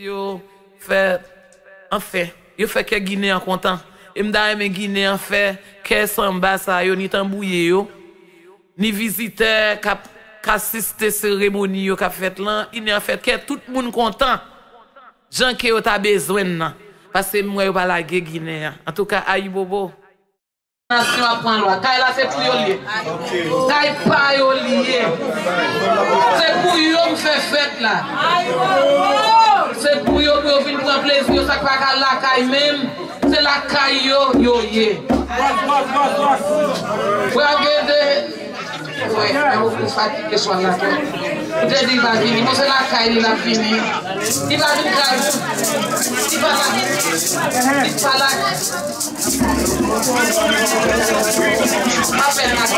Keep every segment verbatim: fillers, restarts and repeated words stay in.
yo fait en fait, yo fait que Guinée en content. Et m'da aimé Guinée en fait que samba ça yo ni tambouye yo ni visiteur cap assisté cérémonie yo qu'a fait là, il en fait que tout le monde content. Jean que yo ta besoin nan parce que moi yo pas la Guinée. En tout cas aïe bobo. Nation apprend loi. Kay là c'est pour yo lié. Kay pas yo lié. C'est pour yo me faire fête là. C'est pour yo pour venir prendre plaisir, ça pas qu'à la kay même. C'est la kay yo yo yé. Regardez. Ouais, on fatigué soit là. Peut-être il va venir, c'est la kay il a fini. Il va venir il va là. Il va là. Appelle la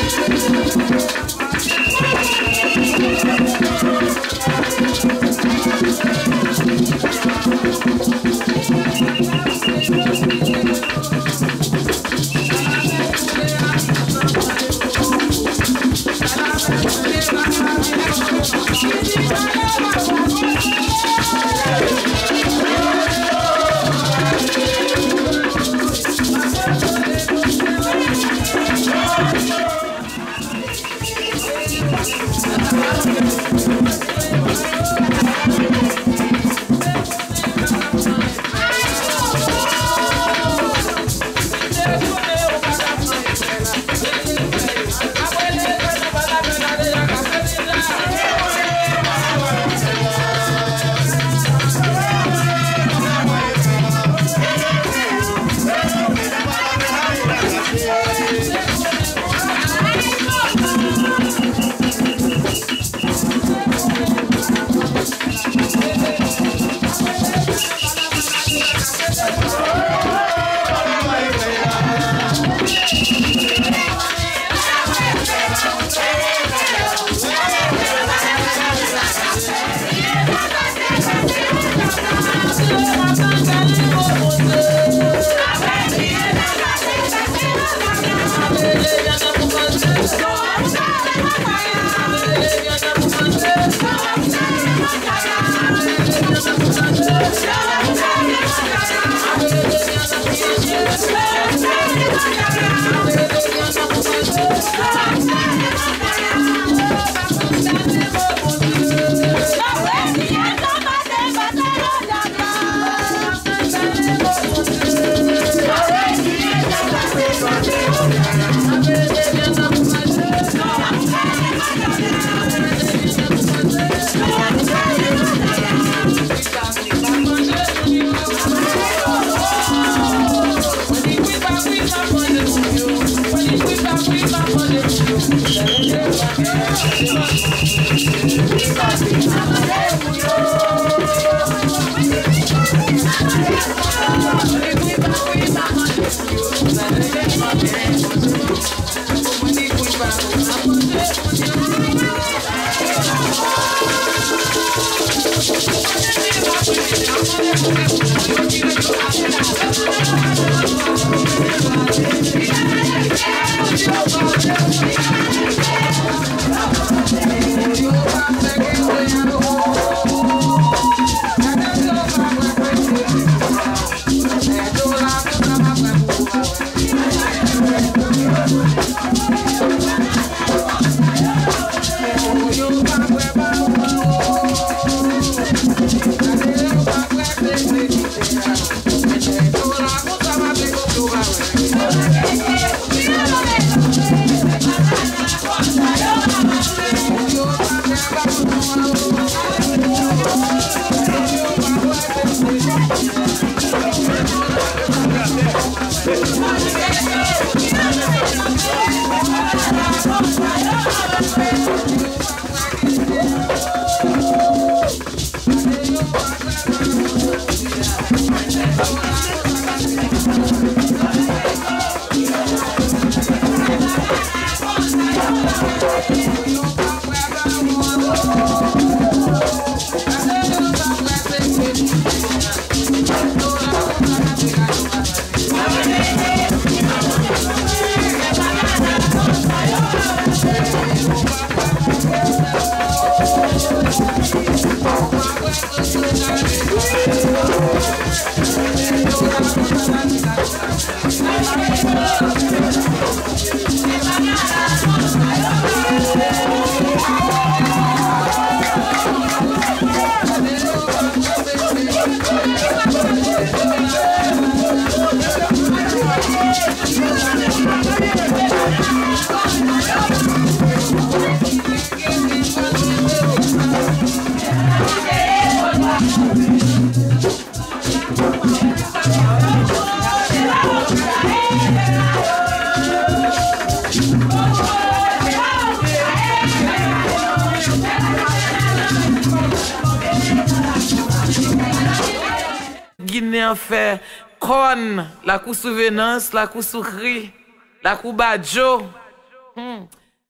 Guinéen fait con, la coup souvenance, la coup soukri, la coup badjo.